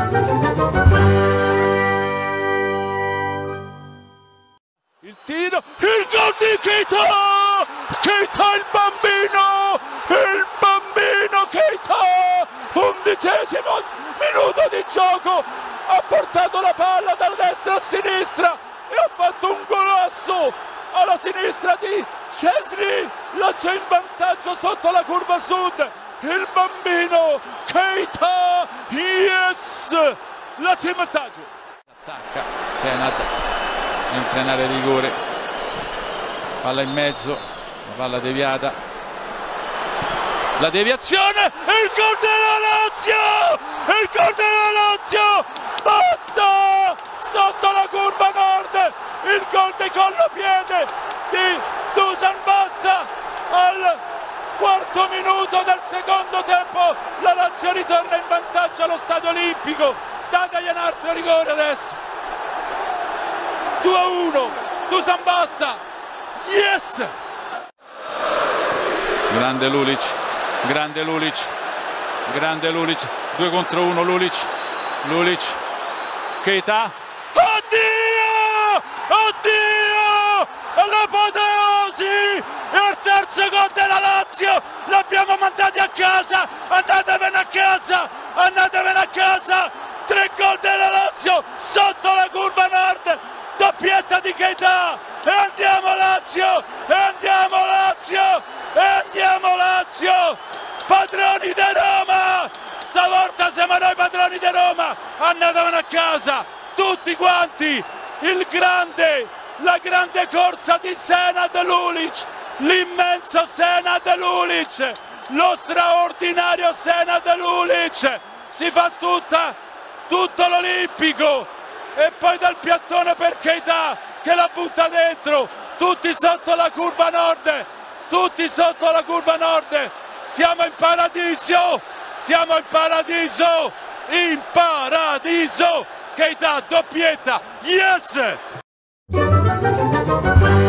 Il tiro, il gol di Keita! Keita il bambino Keita! 11° minuto di gioco, ha portato la palla dalla destra a sinistra e ha fatto un golasso alla sinistra di Szczesny. Lazio in vantaggio sotto la curva sud, il bambino Keita, yes! Lazio in vantaggio. Attacca Senad, entra in area di rigore, palla in mezzo, la palla deviata, la deviazione e il gol della Lazio! Il gol della Lazio! Basta! Sotto la curva nord, il gol di collopiede di Dusan Basta al 4° minuto del secondo tempo. La Lazio ritorna in vantaggio allo Stadio Olimpico. Datagli un altro rigore adesso. 2-1, Dusan Basta, yes! Grande Lulic, grande Lulic, grande Lulic, 2 contro 1 Lulic, Lulic, Keita, oddio, oddio, l'apoteosi, il terzo gol della Lazio, l'abbiamo mandati a casa, andatevene a casa, andatevene a casa, 3 gol della Lazio sotto la curva nord, doppietta di Keita, e andiamo Lazio, e andiamo Lazio, e andiamo Lazio, padroni di Roma, stavolta siamo noi padroni di Roma, andatevene a casa, tutti quanti, la grande corsa di Senad Lulic, l'immenso Senad Lulic, lo straordinario Senad Lulic, si fa tutto l'Olimpico e poi dal piattone per Keita che la butta dentro, tutti sotto la curva nord, tutti sotto la curva nord, siamo in paradiso, siamo in paradiso, in paradiso, Keita doppietta, yes!